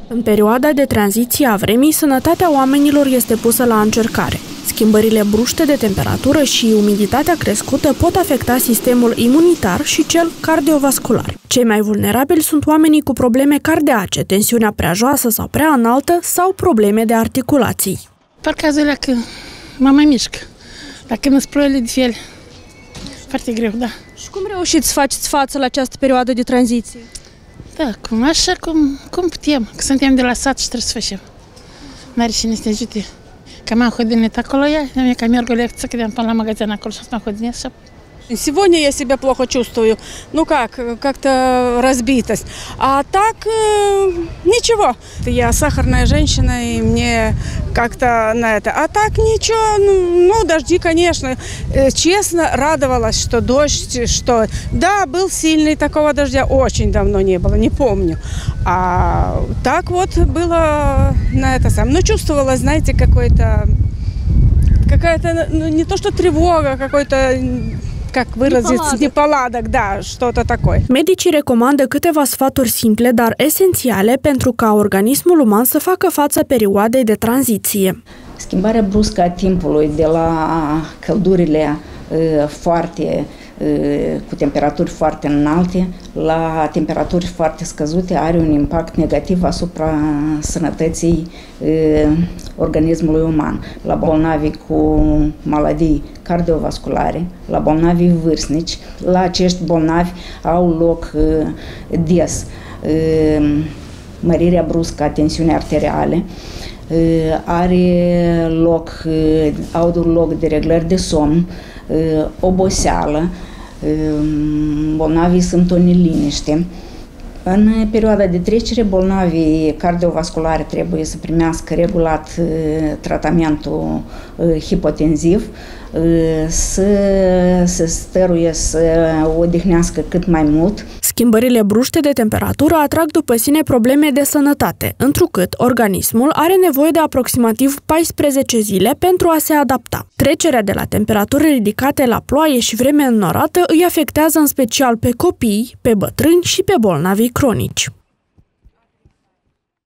În perioada de tranziție a vremii, sănătatea oamenilor este pusă la încercare. Schimbările bruște de temperatură și umiditatea crescută pot afecta sistemul imunitar și cel cardiovascular. Cei mai vulnerabili sunt oamenii cu probleme cardiace, tensiunea prea joasă sau prea înaltă sau probleme de articulații. Parcă azi alea că mă mai mișcă, dacă nu-s ploile de fel, foarte greu, da. Și cum reușiți să faceți față la această perioadă de tranziție? Da, așa cum putem, că suntem de la sat și trebuie să facem. N-are cine să ne ajute. Că m-am hodinit acolo, я как мерг лекция, когда пошла в магазин, около 6 hodinit. Сегодня я себя плохо чувствую, как-то разбитость. А так, ничего. Я сахарная женщина, и мне как-то на это. А так ничего, ну, дожди, конечно. Честно, радовалась, что дождь, что... Да, был сильный, такого дождя очень давно не было, не помню. А так вот было на это самое. Ну, чувствовала, знаете, какая-то, ну, не то что тревога, какой-то... Как выразиться, неполадок, да, что-то такое. Medicii recomandă câteva sfaturi simple, dar esențiale pentru ca organismul uman să facă față perioadei de tranziție. Schimbarea bruscă a timpului de la căldurile foarte cu temperaturi foarte înalte la temperaturi foarte scăzute are un impact negativ asupra sănătății organismului uman. La bolnavi cu maladii cardiovasculare, la bolnavii vârstnici, la acești bolnavi au loc des mărirea bruscă a tensiunii arteriale, au loc dereglări de somn, oboseală, bolnavii sunt în neliniște. În perioada de trecere, bolnavii cardiovasculare trebuie să primească regulat tratamentul hipotenziv, să se stăruie să odihnească cât mai mult. Schimbările bruște de temperatură atrag după sine probleme de sănătate, întrucât organismul are nevoie de aproximativ 14 zile pentru a se adapta. Trecerea de la temperaturi ridicate la ploaie și vreme înnorată îi afectează în special pe copii, pe bătrâni și pe bolnavii cronici.